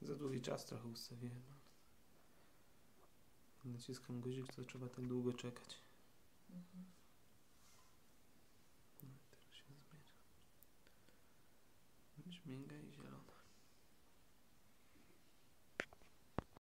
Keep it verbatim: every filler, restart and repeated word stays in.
Za długi czas trochę ustawiłem. Naciskam guzik, to trzeba tak długo czekać. Mhm. No i teraz się zmienia. Śmiga i zielona.